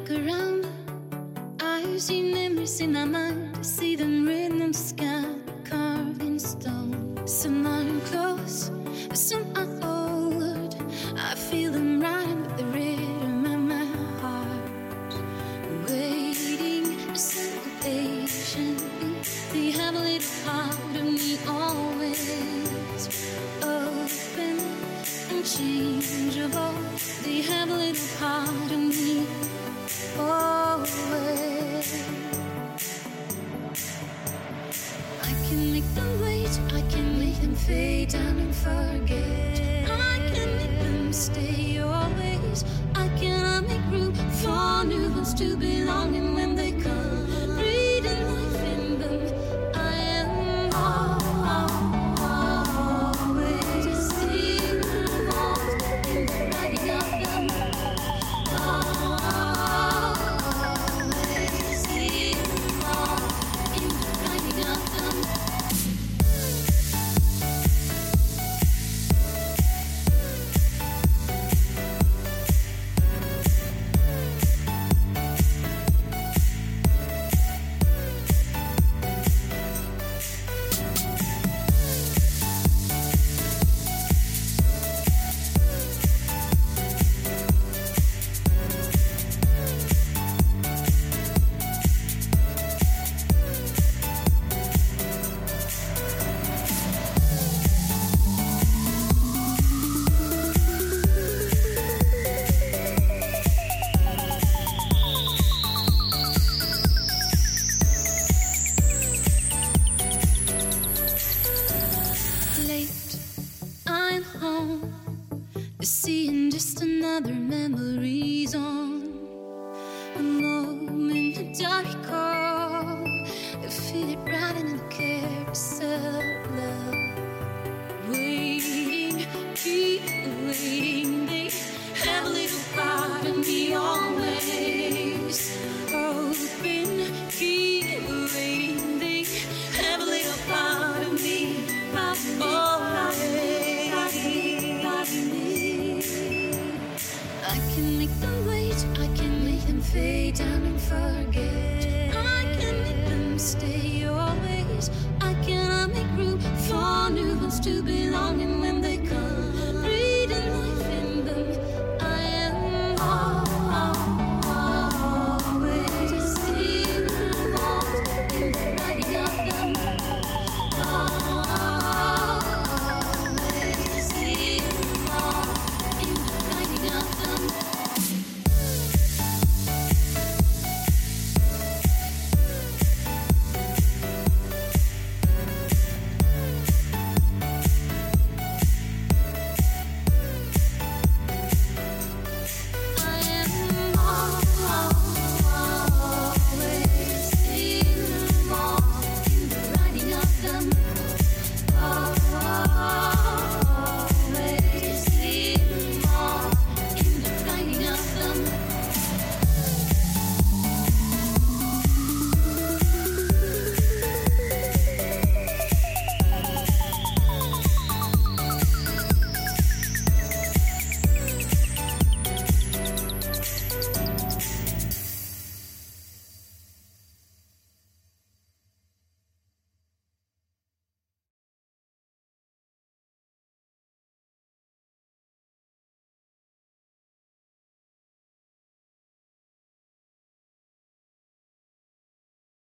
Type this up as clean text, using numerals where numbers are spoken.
around, I see memories in my mind. I see them written in the sky, carved in stone. Some are close, some are old. I feel them writing with the rhythm of my heart. Waiting, so patiently. They have a little part of me always open and changeable. They have a little part of me always. I can make them wait, I can make them fade down and forget. I can make them stay always. I cannot make room for new ones to belong. And when they come, breathing life in them, I am always seeing them all in the writing of them. Always seeing them all in the writing of them. Late, I'm home, seeing just another memory zone. A moment that I recall, I feel it riding in the carousel of love. Waiting, keep waiting. They have a little part of me always open. Keep waiting. They have a little part of me. I can make them wait, I can make them fade down and forget. I can make them stay always. I cannot make room for new ones to belong in.